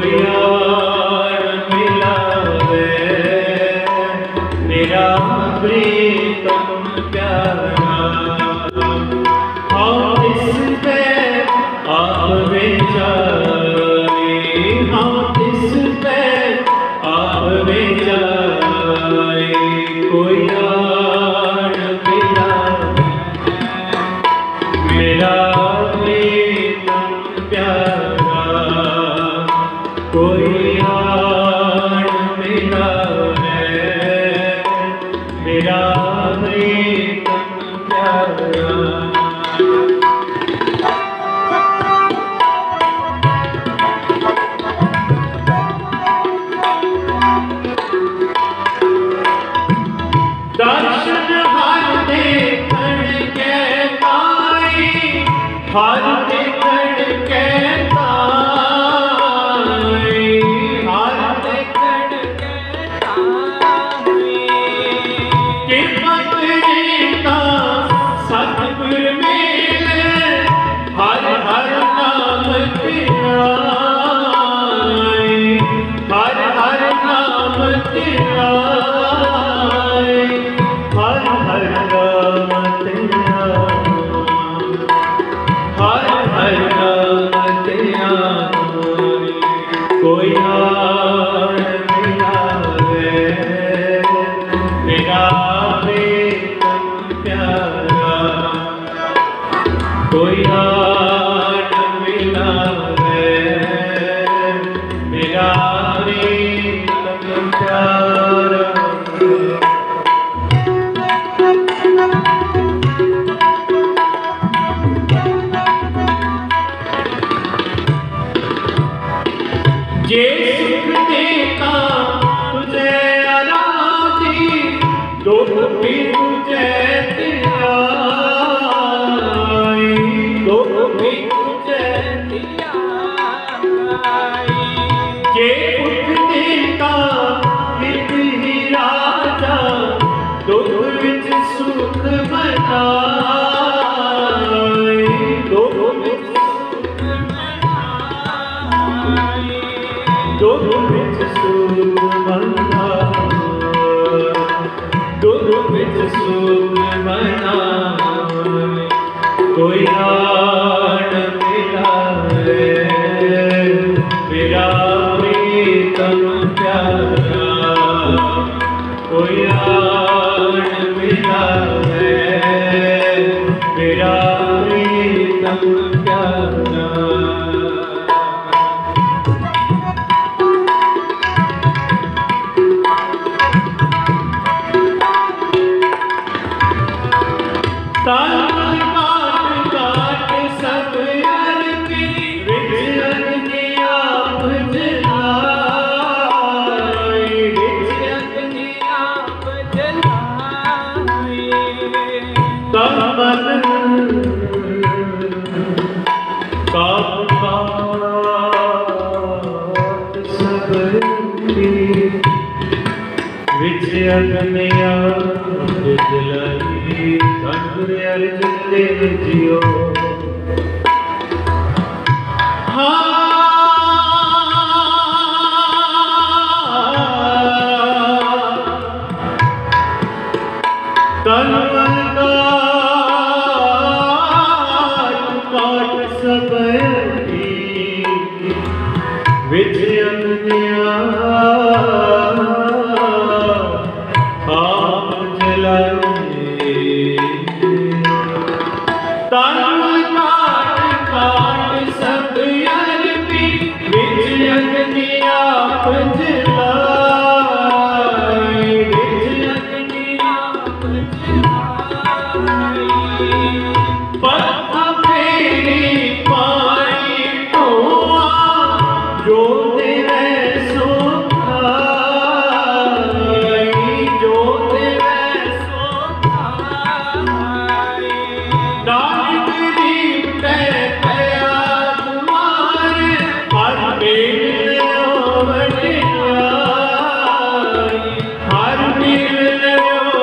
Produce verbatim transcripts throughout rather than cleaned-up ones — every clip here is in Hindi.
कोई और मिलावे मेरा प्रीतम प्यारा। हाँ इस पे आप बेचारे, हाँ इस पे आप बेचारे, कोई और मिलावे मेरा प्रीतम प्यारा। कोई और मिलावे मेरा प्रीतम प्यारा। दर्शन हर देखण के ताई, हर देखण के ताई, हर देखण के ताई। किस्मत रीता सतगुर मिले, हर हर नाम धियाए, हर हर नाम धियाए, हर हर नाम धियाए, हर हर नाम धियाए। कोई और मिलावे मेरा प्रीतम प्यारा। कोई और मिलावे मेरा प्रीतम प्यारा। जे सुख देता तुझे अराधी, दुख भी तुझे दियाई, दुख भी तुझे दियाई। जे सुख देता हित ही राजा, दुख विच सुख बनाई, दुख विच सुख बनाई, दुख विच सुख बनाए, दुख विच सुख बनाए। कोई और मिलावे मेरा प्रीतम प्यारा। कोई और मिलावे मेरा प्रीतम प्यारा। ताल काट काट सब अरबी, विच अग्नि आप जलाए, विच अग्नि आप जलाए। कमल काट काट सब अरबी, विच अग्नि आप जलाए। धन अर्जुन देव जियो। तलवार काट सब विच अग्निया आप जलाए। तलवार काट सब अरबी, विच अग्नि आप जलाए, विच अग्नि आप जलाए। पथ फेरी पाई धुआं, जो तेरे सो खाई, जो तेरे सो खाई। नानक गरीब ते पया तुम्हारे, हर मेल लो वडियाई, हर मेल लो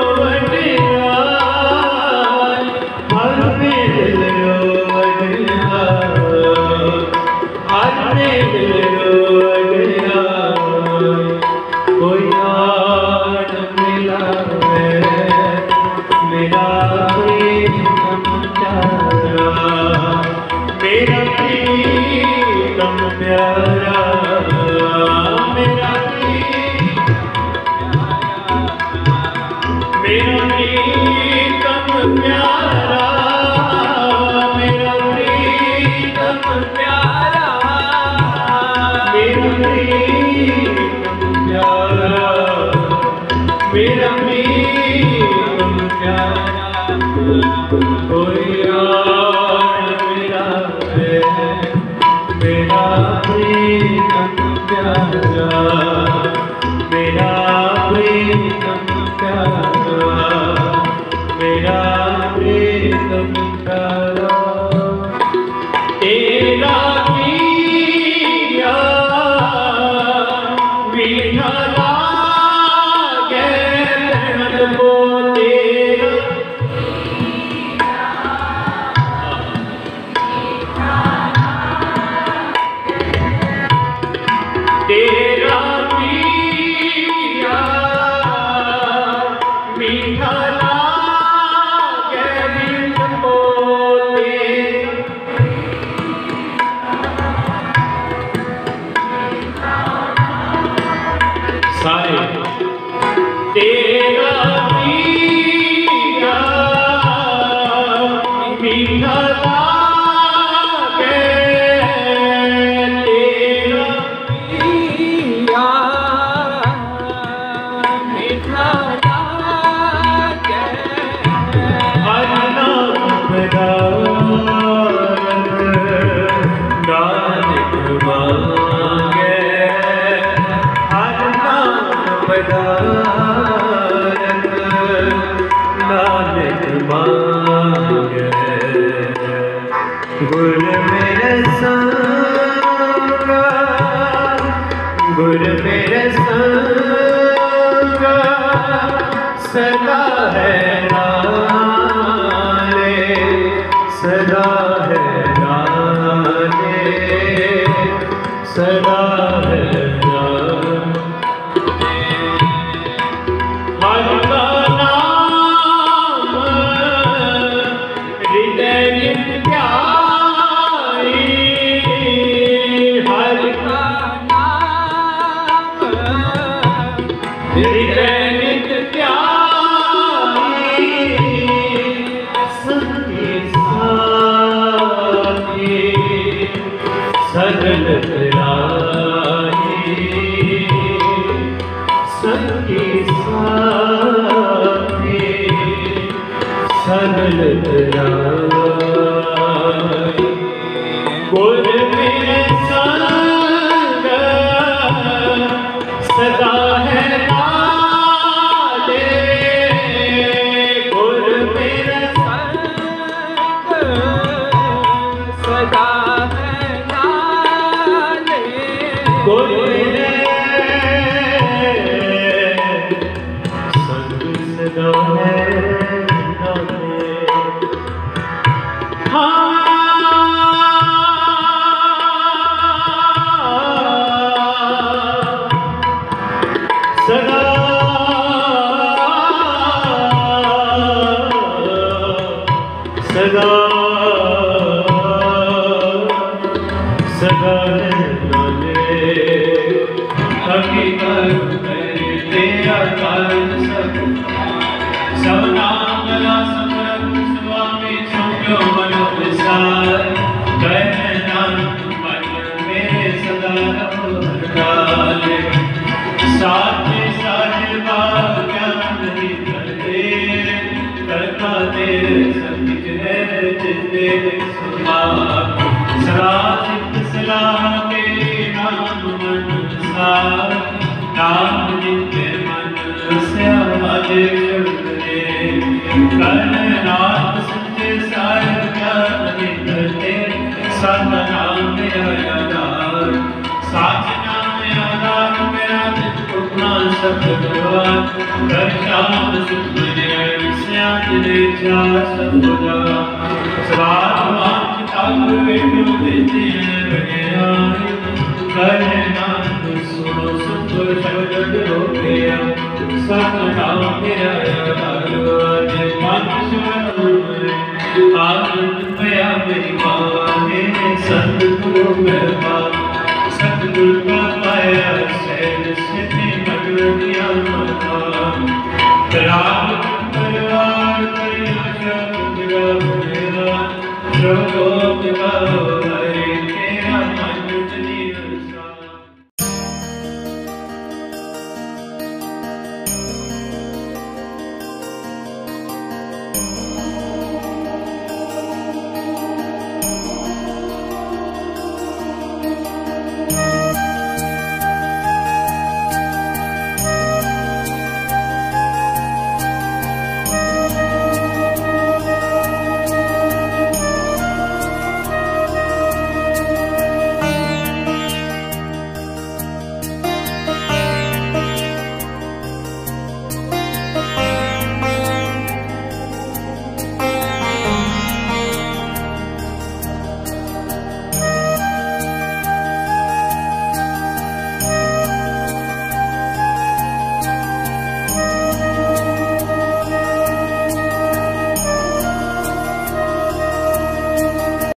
वडियाई, हर मेल लो वडियाई, हर मेल लो वडियाई। प्यारा मेरा मेरा प्रीतम प्यारा मेरा प्रीतम प्यारा मेरा प्रीतम प्यारा मेरा प्रीतम प्यारा कोई और मेरा है मेरा प्रीतम प्यारा मेरा प्रीतम प्यारा मेरा प्रीतम प्यारा तेरा पिया मीठा लागे मन को तेरा तेरा पिया मीठा लागे मन को तेरा सारे तेरा पिया मीठा लागे तेरा पिया मीठा लागे हर नाम पदार्थ नानक मांगे हर नाम पदार्थ नानक मांगे गुर मेरे संग गुर मेरे संग सदा है नाले सदा है नाले सदा है नाले हर का नाम हृदय नित प्यारी हर का नाम हृदय नित प्यारी सत्य साथी सजल राही सत्य साथी सजल राही गुर मेरे संग सदा है नाले गुर मेरे संग सदा है नाले गुर मेरे संग सदा है नाले हाँ सदा सदा सदा नाले हकीकत तेरा काल सब सब नाम गला समरन स्वामी छोड़ो मन विसार जय नाम मन मेरे सदा रहो डाले साथे साथे बात ज्ञान नहीं करते करता तेरे सत्य है जिते सुना सदा चित्त सलाह तेरे नाम मन सार नाम नित्य मन से आजे करते कर्ण नाथ सच्चे साहिब ज्ञान नहीं करते सत नाम मेरा आधार साच नाम आधार मेरा अपना सब भगवान कर श्याम सुख जय श्याम जय चार सब भगवान स्वात्मान ठाकुर विष्णु देते बने आए कर नाम सुनो सुख शब्द रोके सत नाम मेरा आधार मन सुन आनंद पया मेरी माँ सतगुरु मेहमान दुर्गा पाया सैल सिद्धि नगर दिया मकान राम परिवार करिया शब्द भगवान सर्वलोक का